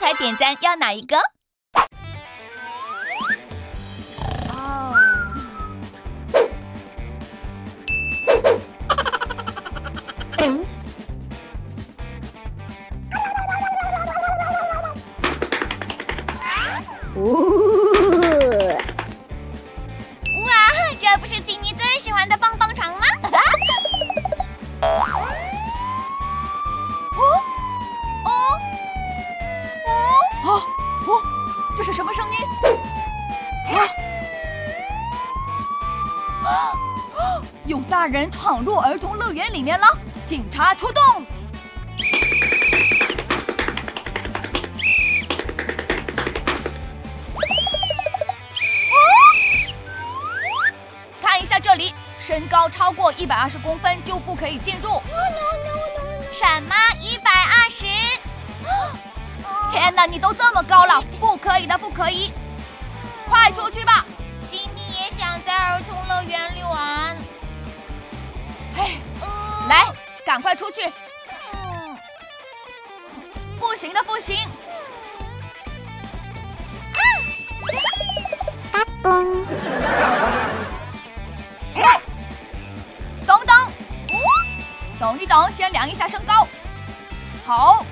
快点赞，要哪一个？哦。哇，这不是吉尼最喜欢的棒棒糖吗？这是什么声音？有大人闯入儿童乐园里面了！警察出动！看一下这里，身高超过120公分就不可以进入。什么120？天哪，你都这么高了，不可以的，不可以！快出去吧！吉尼也想在儿童乐园里玩。哎，来，赶快出去！不行的，不行！等等，等一等，先量一下身高。好。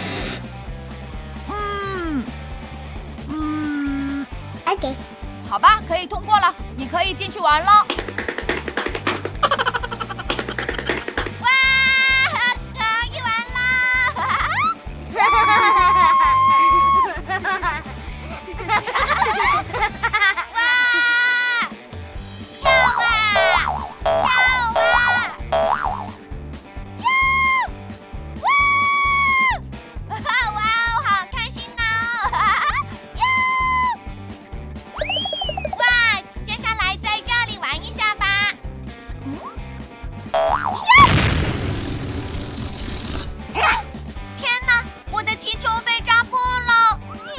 OK， 好吧，可以通过了，你可以进去玩了。哇，可以玩了！哇，跳啊，跳啊！哇哦，好开心哦！天哪，我的气球被扎破了！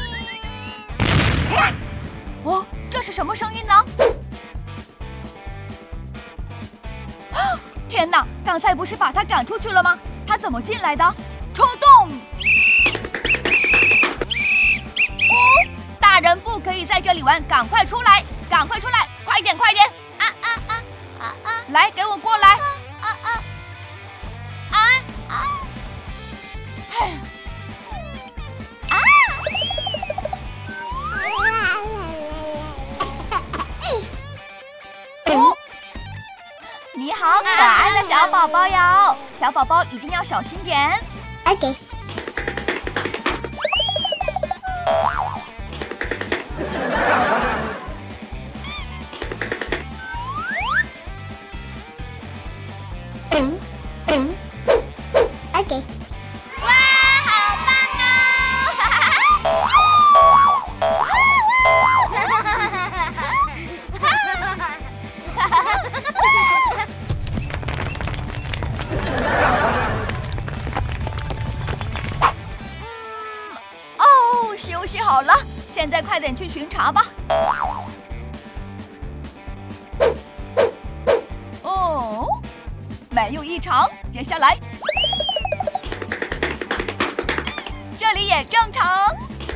哦，这是什么声音呢？天哪，刚才不是把他赶出去了吗？他怎么进来的？出动！大人不可以在这里玩，赶快出来！赶快出来！快点，快点！来，给我过来！你好可爱的小宝宝哟！小宝宝一定要小心点。 OK。OK。 哇，好棒哦！休息好了，现在快点去巡查吧。哦，没有异常，接下来这里也正常。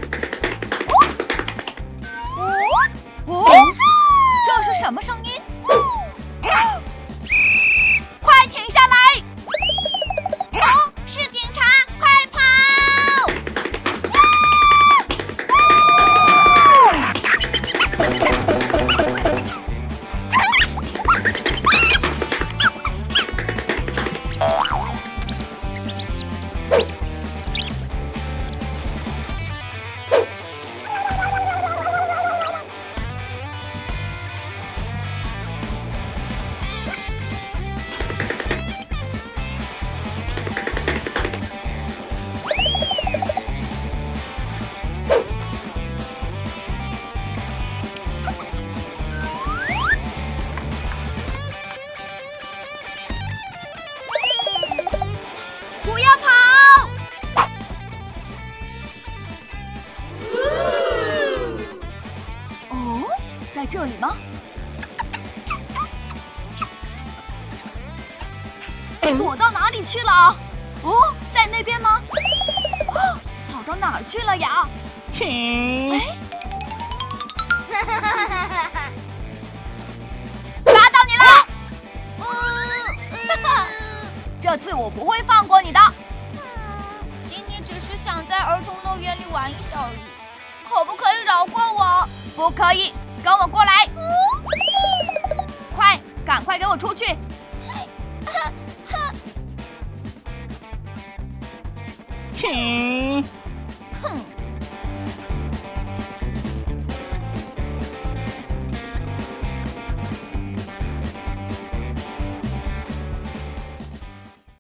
这是什么声音？快停下来！是警察，快跑！这里吗？躲到哪里去了？哦，在那边吗？好跑到哪儿去了呀？嘿，抓到你了！这次我不会放过你的。今天只是想在儿童乐园里玩一下而已，可不可以饶过我？不可以，跟我过来。